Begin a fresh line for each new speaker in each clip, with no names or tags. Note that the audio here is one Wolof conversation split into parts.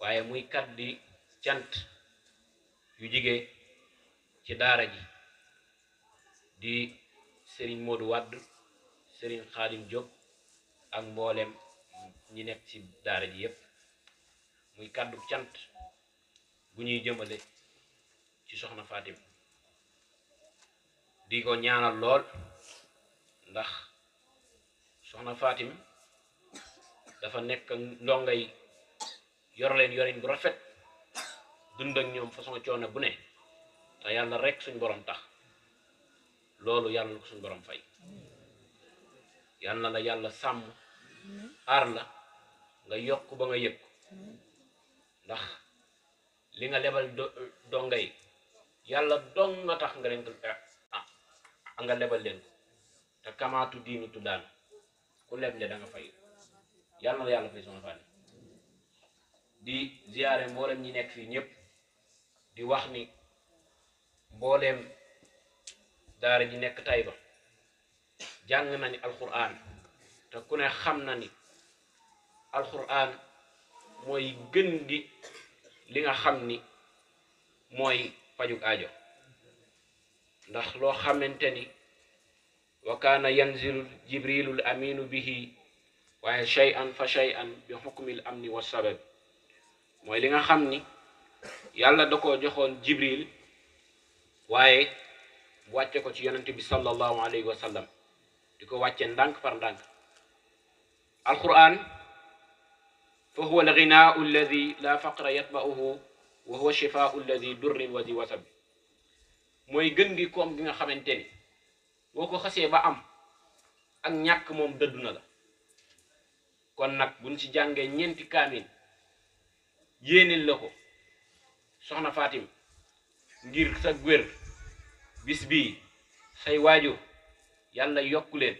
waaye muy kàddu cant yu jige ci daara ji di Serigne Modou Wade Serigne Khadim Diop ak mboolem ñi nekk ci daara ji yépp muy kàddu cant gu ñuy jëmale ci soxna Fatim di ko ñaanal lool ndax soxna Fatim dafa nekk ndongay yor leen yorin bu rafet dund ak ñoom façon coono bu ne te yàlla rek suñ borom tax loolu yàlla ko suñ borom fay yàlla la yàlla sàmm aar la nga yokk ba nga yëg ndax li nga lebal dongay yàlla dong nga tax nga leen nga lebal leen te kamaatu diinu tuddaan ku leble da nga fay yàlla la yàlla fay soxna Fatim di ziyaare mboolem ñi nekk fii ñëpp di wax ni mbooleem daara ji nekk Tayba jàng na ni alquran te ku ne xam na ni alquran mooy gën gi li nga xam ni mooy pajug aajo ndax loo xamante ni wa kaana yanzilu jibrilul aminu bihi waaye shay'an fa shay'an bi hukmil amni wa sabab mooy li nga xam ni yàlla da ko joxoon jibril waaye wàcce ko ci yonente bi sallallahu alayhi wa sallam di ko wàcce ndànk par ndànk alquran fa huwa alghinaau alladi la faqra yatba'uhu wa huwa shifaau alladi durrin wa di wasab mooy gën gi koom gi nga xamante ni boo ko xasee ba am ak ñàkk moom dëddu na la kon nag buñ ci jàngee ñeenti kaamil yéenil la ko soxna Fatim ngir sa wér bis bii say waajur yàlla yokku leen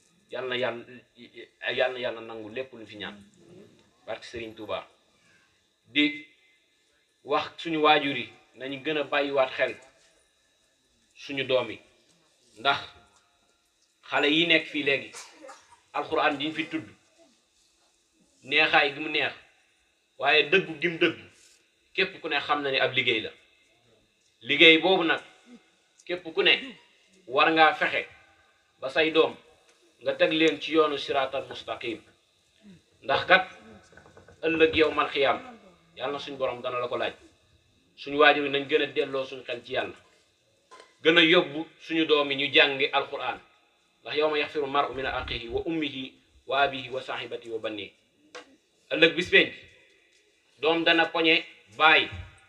yàlla nangu lépp lu fi ñaan barke Serigne Touba di wax suñu waajur yi nañu gën a bàyyiwaat xel suñu doom yi ndax xale yi nekk fii léegi alxuraan diñ fi tudd neexaay gi mu neex waaye dëggu gi mu dëggu képp ku ne xam na ni ab liggéey la liggéey boobu nag képp ku ne war ngaa fexe ba say doom nga teg leen ci yoonu siraatal mustaqim ndax kat ëllëg yow mal xiyaam yàlla na suñ borom dana la ko laaj suñu waajur yi nañ gën a delloo suñu xel ci yàlla gën a yóbbu suñu doom yi ñu jàngi alquran ndax yawma yaxfiru mar'u min axihi wa ummihi wa abihi wa sahibati wa banni ëllëg bis penc doom dana poñe baay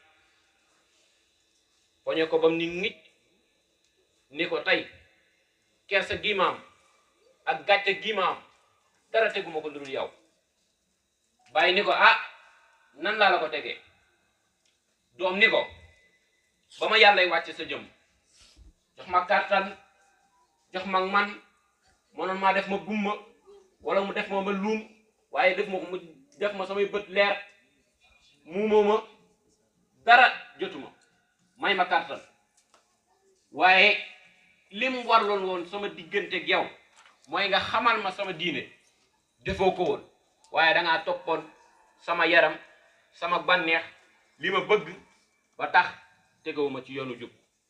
poñe ko bam ni ngicc ni ko tey kersa giimaam ak gàcce giimaam dara teguma ko lu dul yow baay ni ko nan laa la ko tegee doom ni ko ba ma yàllay wàcce sa jëm jox ma kàttan jox ma man mënoon maa def ma gumma wala mu def ma luum waaye def ma ko mu def ma samay bët leer muumoo ma dara jotuma may ma kàttan waaye lim warloon woon sama diggante ak yow mooy nga xamal ma sama diine defoo ko woon waaye dangaa toppoon sama yaram sama bànneex li ma bëgg ba tax tegewuma ci yoonu jub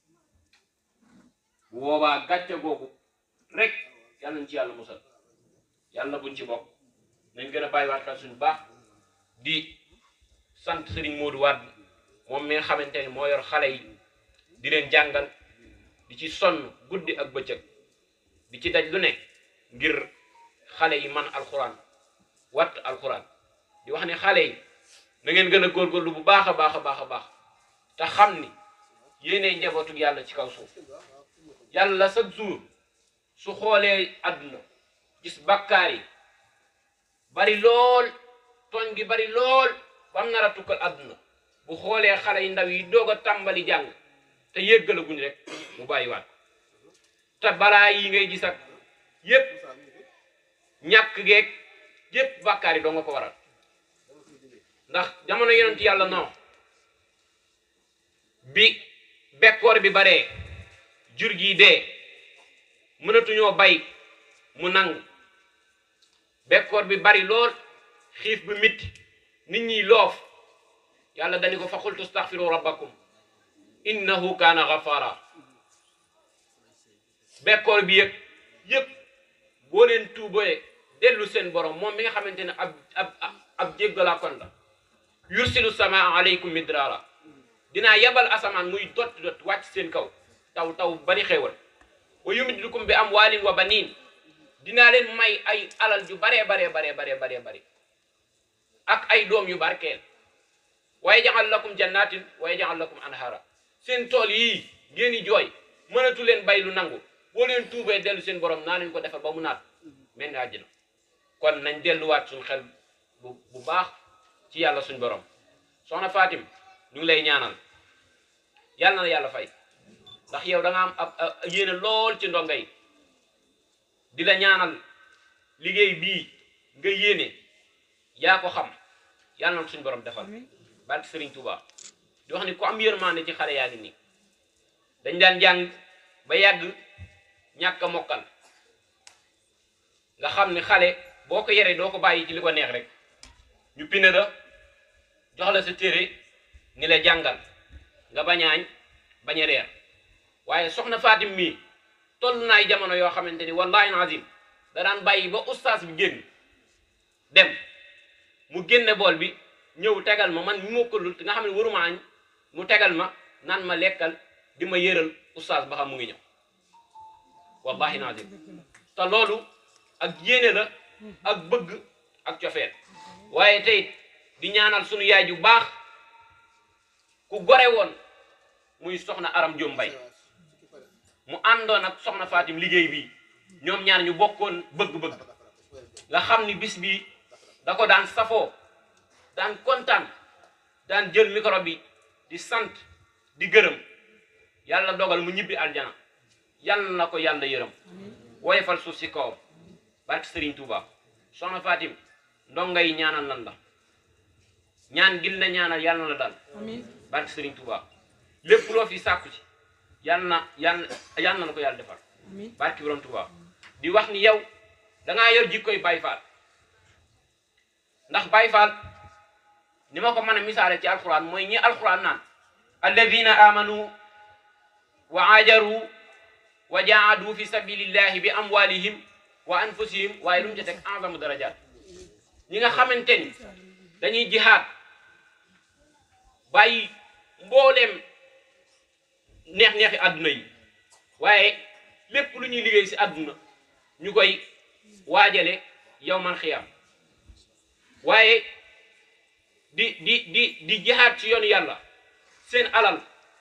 bu boobaa gàcce googu rek yàlla nañ ci yàlla musal yàlla buñ ci bokk nañ gën a bàyyiwaat xel suñu baax di sant Serigne Modou Wade moom mi nga xamante ne moo yor xale yi di leen jàngal di ci sonn guddi ak bëccëg di ci daj lu ne ngir xale yi man alxuraan watt alxuraan di wax ne xale yi na ngeen gën a góorgóorlu bu baax a baax a baax a baax te xam ni yéenay njabootu yàlla ci kaw suuf yàlla chaque jour su xoolee àdduna gis bakkaar yi bari lool tooñ gi bari lool bam nar a tukkal àdduna bu xoolee xale yi ndaw yi doog a tàmbali jàng te yéggalaguñ rek mu bàyyiwaat te balaa yi ngay gis ak yépp ñàkk geeg yépp bakkaar yi doo nga ko waral ndax jamono yonent yàlla non bi bekkoor bi baree jur gi dee mënatuñoo bay mu nangu bekkoor bi bari lool xiif bi mitti nit ñi loof yàlla dani ko fa qultu astaghfiru rabbakum innahu kaana ghaffara bekkoor bi yëpp boo leen tuubee dellu seen borom moom mi nga xamante ne ab jéggalaa kon la yursilu samaa alaykum midrara dinaa yabal asamaan muy dot wàcc seen kaw taw bari xéewal wa yumiddukum bi amwaalin wa baniin dinaa leen may ay alal yu baree bare ak ay doom yu barkeel wa yaj'al lakum jannatin wa yaj'al lakum anhara seen tool yii ngeen di jooy mënatu leen bay lu nangu boo leen tuubee dellu seen borom naa leen ko defal ba mu naat mel ni àjjana kon nañ delluwaat suñ xel bu baax ci yàlla suñ borom soxna Fatim ñu ngi lay ñaanal yàlla na la yàlla fay ndax yow da nga am ab yéene lool ci ndongo yi di la ñaanal liggéey bii nga yéene yaa ko xam yàlla na ko suñ borom defal barke Serigne Touba di wax ni ku am yërmande ci xale yaa ngi nii dañ daan jàng ba yàgg ñàkk a mokkal nga xam ni xale boo ko yeree doo ko bàyyi ci li ko neex rek ñu pine la jox la sa téere ni la jàngal nga bañaañ bañ a reer waaye soxna Fatim mii toll naay jamono yoo xamante ni wallahi azim da daan bàyyi ba ustaas bi génn dem mu génne bool bi ñëw tegal ma man mi mokkalul nga xam ne waruma añ mu tegal ma naan ma lekkal di ma yëral ustaas ba xam mu ngi ñëw wallahi azim te loolu ak yéene la ak bëgg ak cofeel waaye tey di ñaanal sunu yaay ju baax ku gore woon muy soxna Aram Diom Mbay mu àndoon ak soxna Fatim liggéey bi ñoom ñaar ñu bokkoon bëgg-bëgg nga xam ni bis bi da ko daan safoo daan kontaan daan jël micro bi di sant di gërëm yàlla dogal mu ñibbi aljana yàlla na ko yàlla yërëm woyefal suuf si kawam barke Serigne Touba soxna Fatim ndongo yi ñaanal nan la ñaan gil na ñaanal yàlla na la dal barke Serigne Touba lépp loo fi sàkku ci yàlla na ko yàlla defal barke Borom Touba di wax ni yow dangaa yor jikkoy Baye Fall ndax Baye Fall ni ma ko mën a misaale ci alquran mooy ñi alquran naan alladina amanu wa ajaru wa jaahadu fi sabilillahi bi amwalihim wa anfusihim waaye lu mu ci teg a'zamu darajaat ñi nga xamante ni dañuy jihaad bàyyi mbooleem neex-neexi àdduna yi waaye lépp lu ñuy liggéey si àdduna ñu koy waajale yawmal xiyaam waaye di jihaad ci yoonu yàlla seen alal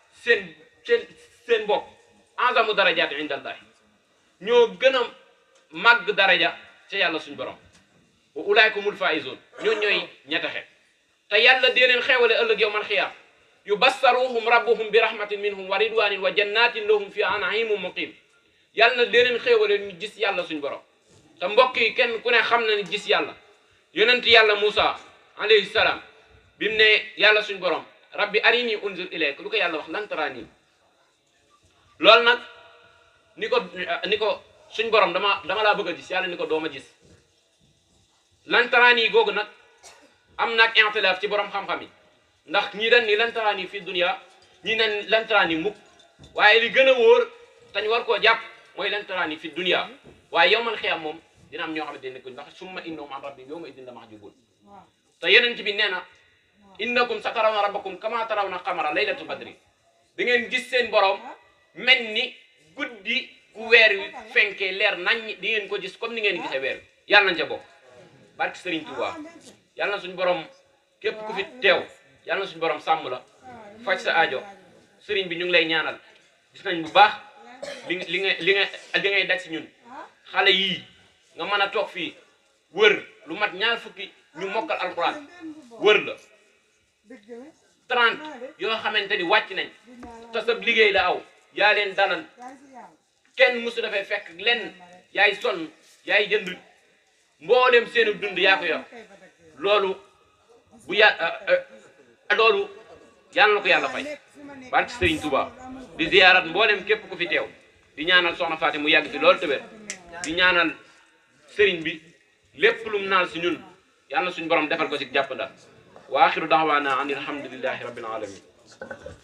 seen bopp a'zamu darajaat inda Allah ñoo gën a màgg daraja ca yàlla suñ borom wa ulaikumul faizun ñoo ñooy ñettaxe te yàlla dee leen xeewale ëllëg yawmal xiyaam yubassaruhum rabbuhum bi rahmatin minhum wa ridwanin wa jannatin lahum fiha na'imun muqim yàlla na dee leen xeewale ñu gis yàlla suñ borom te mbokk yi kenn ku ne xam na ni gis yàlla yonent yàlla Moussa alayhi salaam bi mu ne yàlla suñ borom rabbi arini unzur ilayk lu ko yàlla wax lan taraani loolu nag ni ko suñ borom dama laa bëgg a gis yàlla ni ko dooma gis lan taraani googu nag am naag intilaaf ci borom xam-xam yi ndax ñii dañ ni lan taraani fi dunya ñii nañ lan taraani mukk waaye li gën a wóor tañ war koo jàpp mooy lan taraani fi dunya waaye yawmal xiyaam moom dina am ñoo xamante ne ko ndax summa innahum an rabbihim yawma idin la mahjubun te yonent bi nee na innakum satarawna rabbakum kama tarawna qamara laylatul badri da ngeen gis seen borom mel ni guddi ku weer wi fenkee leer nañ di ngeen ko gis comme ni ngeen gisee weer wi yàlla nañ ca bokk barke Serigne Touba yàlla na suñu borom képp ku fi teew yàlla na suñu borom sàmm la faj sa aajo Serigne bi ñu ngi lay ñaanal gis nañ bu baax li ngay daj si ñun xale yii nga mën a toog fii wër lu mat ñaar fukki ñu mokkal alquran wër la 30 yoo xamante ni wàcc nañ te sa liggéey la aw yaa leen dalal kenn mësu dafay fekk lenn yaay sonn yaay jënd mboolem seenu dund yaa ko yor loolu bu loolu yàlla na ko yàlla fay barke Serigne Touba di ziyaarat mboolem képp ku fi teew di ñaanal soxna Fatim mu yàgg fi loolu tëbër di ñaanal Serigne bi lépp lum naal si ñun yàlla na suñu borom defal ko si jàppandal wa axiru da'waana an alhamdulillahi rabbil alamin